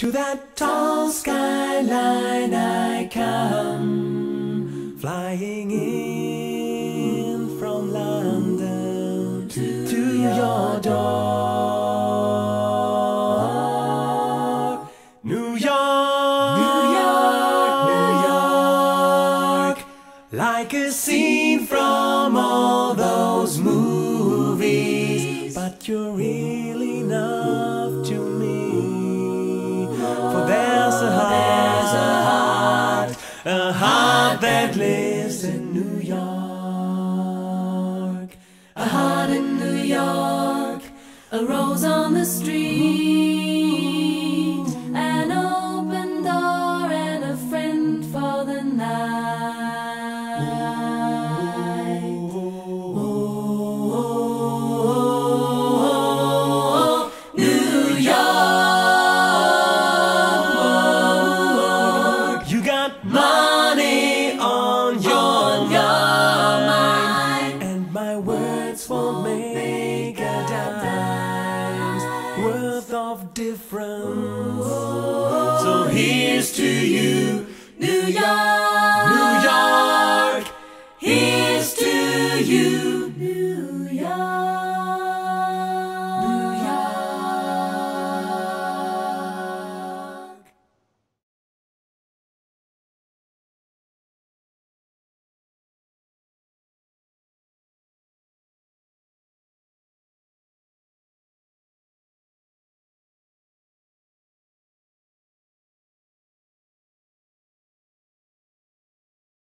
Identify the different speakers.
Speaker 1: To that tall skyline I come, flying in from London to your door. New York, New York, New York, like a scene from all those movies, but you're really enough to me. For there's a heart that lives in New York.
Speaker 2: A heart in New York, a rose on the street, an open door and a friend for the night. Oh, New York,
Speaker 1: you got money on your mind, and my words won't make a dime's worth of difference. So here's to you, New York, New York, here's to you.